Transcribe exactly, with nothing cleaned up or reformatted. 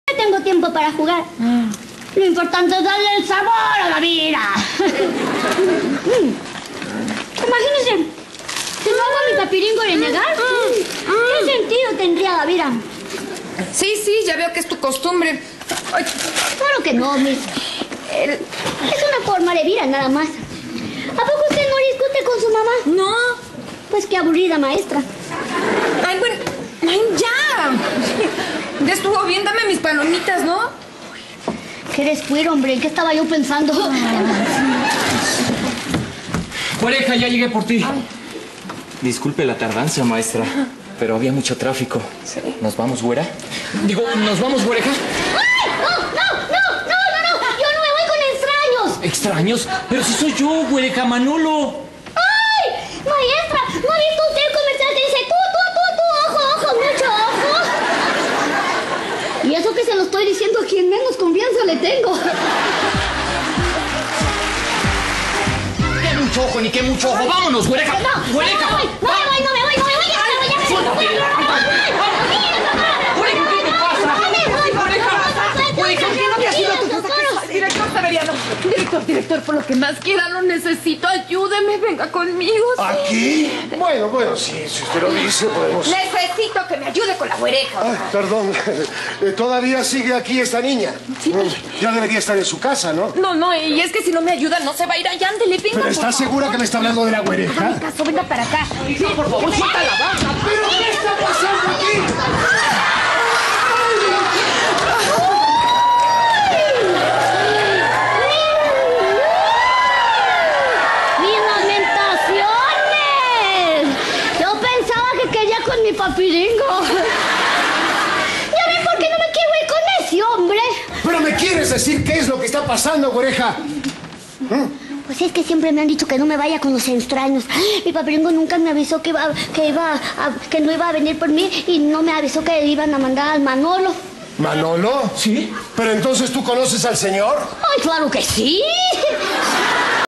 tengo tiempo para jugar. Mm. Lo importante es darle el sabor a la vida. Imagínense, si no hago a mi papiringo renegar, ¿qué sentido tendría la vida? Sí, sí, ya veo que es tu costumbre. Ay. Claro que no, Miss. El... Es una forma de vida, nada más. ¿A poco usted no discute con su mamá? No. Pues qué aburrida, maestra. Ay, bueno, ay, ya. Ya estuvo bien, dame mis palomitas, ¿no? Qué descuido, hombre. ¿En qué estaba yo pensando? Güereja, ya llegué por ti. Ay. Disculpe la tardanza, maestra, pero había mucho tráfico. Sí. ¿Nos vamos, güera? Digo, ¿nos vamos, güereja? ¡Ay! ¡No, no, no, no, no, no! ¡Yo no me voy con extraños! ¿Extraños? Pero si soy yo, güereja, Manolo. ¡Ay! Maestra, ¿no ha visto usted el comercial que dice tú, tú, tú, tú, ojo, ojo, mucho ojo? Y eso que se lo estoy diciendo a quien menos confianza le tengo. ¡Qué mucho ojo, ni qué mucho ojo! ¡Vámonos, güereja! ¡No! ¡Güereja! ¡No me voy, no me voy, no me voy, no me voy! ¡Ya me voy, ya me voy! ¡Suéltate! ¡Güereja, qué me pasa! ¡Güereja, ¿qué no te ha sido tu casa? Director Severiano, director, director, por lo que más quiera, lo necesito, ayúdeme, venga conmigo. ¿Sí? ¿Aquí? Bueno, bueno, sí, si usted lo dice, podemos... Necesito que me ayude con la güereja. Ay, perdón, ¿todavía sigue aquí esta niña? Sí. Ya debería estar en su casa, ¿no? No, no, y es que si no me ayuda, no se va a ir allá, ándele, venga. ¿Pero está segura que me está hablando de la güereja? Haga mi caso, venga para acá. Sí, por favor, suelta la vaca. ¿Pero qué está pasando aquí? Con mi papiringo. ¿Ya ven por qué no me quiero ir con ese hombre? ¿Pero me quieres decir qué es lo que está pasando, güereja? ¿Mm? Pues es que siempre me han dicho que no me vaya con los extraños. Mi papiringo nunca me avisó que iba, que iba a, que no iba a venir por mí y no me avisó que iban a mandar al Manolo. ¿Manolo? ¿Sí? ¿Pero entonces tú conoces al señor? Ay, claro que sí.